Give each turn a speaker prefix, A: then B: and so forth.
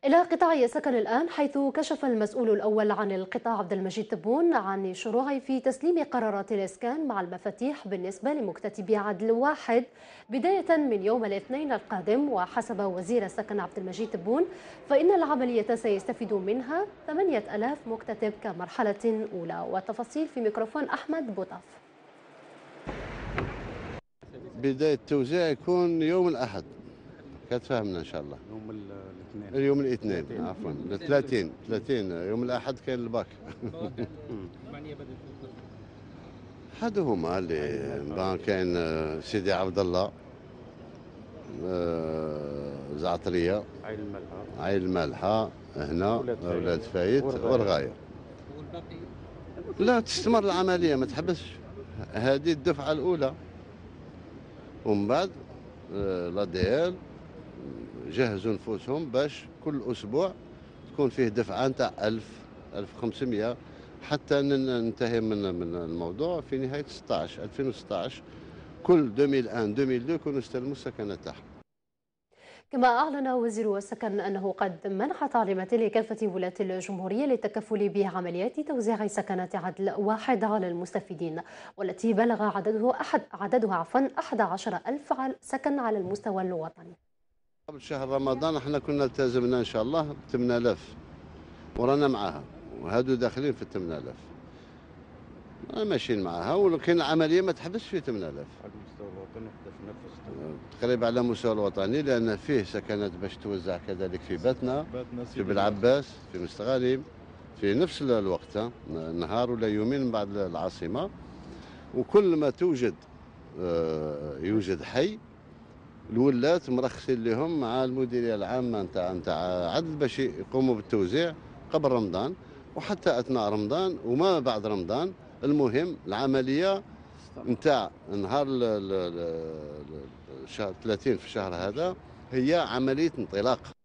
A: إلى قطاع السكن الآن، حيث كشف المسؤول الأول عن القطاع عبد المجيد تبون عن شروعه في تسليم قرارات الإسكان مع المفاتيح بالنسبة لمكتتبي عدل واحد بداية من يوم الاثنين القادم. وحسب وزير السكن عبد المجيد تبون فإن العملية سيستفيد منها 8000 مكتتب كمرحلة أولى. والتفاصيل في ميكروفون أحمد بوطاف.
B: بداية التوزيع يكون يوم الأحد، كتفهمنا إن شاء الله.
C: يوم الاثنين.
B: اليوم الاثنين عفوا 30 يوم الأحد كاين الباك. أحدهما اللي كاين سيدي عبد الله، زعترية، عين المالحة هنا، أولاد فايت ورغاية. لا، تستمر العملية ما تحبسش. هذه الدفعة الأولى، ومن بعد لا ديال جهزوا نفوسهم باش كل اسبوع تكون فيه دفعه نتاع 1500 حتى ننتهي من الموضوع في نهايه 2016. كل 2001 2002 يكونوا استلموا السكنات تاعهم.
A: كما أعلن وزير السكن أنه قد منح تعليمات لكافة ولاة الجمهورية للتكفل بعمليات توزيع سكنات عدل واحد على المستفيدين، والتي بلغ عددها 11,000 سكن على المستوى الوطني.
B: قبل شهر رمضان احنا كنا التزمنا ان شاء الله 8000 ورانا معاها، وهادو داخلين في 8000 ماشيين معاها، ولكن العمليه ما تحبسش في 8000
C: على المستوى الوطني.
B: تقريبا على المستوى الوطني، لان فيه سكنات باش توزع كذلك في باتنا، في بلعباس، في مستغانم، في نفس الوقت، نهار ولا يومين من بعد العاصمه. وكل ما يوجد حي الولات مرخصين لهم مع المديريه العامه نتاع عدل باش يقوموا بالتوزيع قبل رمضان وحتى اثناء رمضان وما بعد رمضان. المهم العمليه نتاع نهار شهر 30 في الشهر هذا هي عمليه انطلاق.